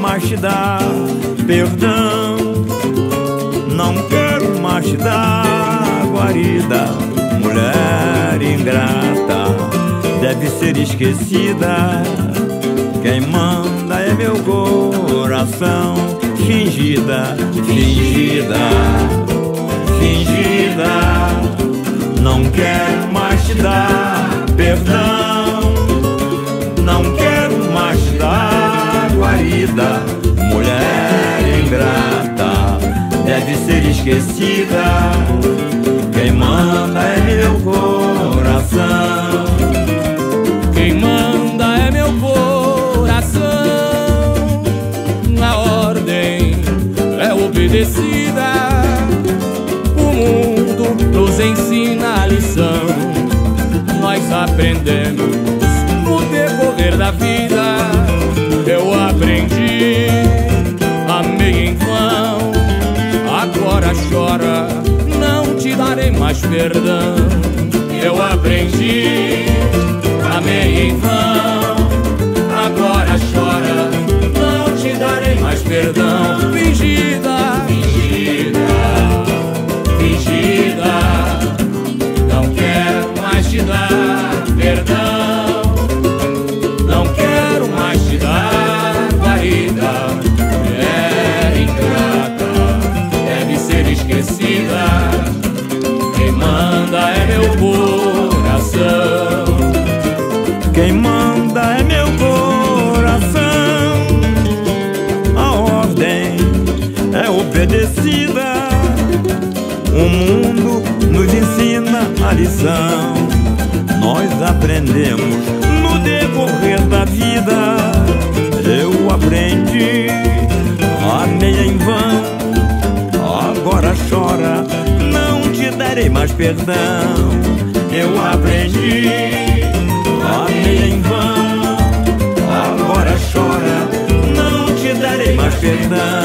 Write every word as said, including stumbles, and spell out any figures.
mais te dar perdão, não quero mais te dar guarida. Mulher ingrata, deve ser esquecida. Quem manda é meu coração. Fingida, fingida, fingida. Não quero mais te dar perdão, não quero mais te dar guarida. Mulher ingrata, deve ser esquecida. Quem manda é meu coração. Quem manda é meu coração. A ordem é obedecida. O mundo nos ensina a lição. Nós aprendemos no decorrer da vida. Eu aprendi, amei em vão. Agora chora, não te darei mais perdão. Eu aprendi, amei em vão. Agora chora, não te darei mais perdão. Fingida, fingida, fingida. Não quero mais te dar perdão, não quero mais te dar guarida. Mulher ingrata, deve ser esquecida. Quem manda é meu coração. Quem manda é meu coração. A ordem é obedecida. O mundo nos ensina a lição. Nós aprendemos no decorrer da vida. Eu aprendi, amei em vão. Agora chora, não te darei mais perdão. Eu aprendi, amei em vão. Agora chora, não te darei mais perdão.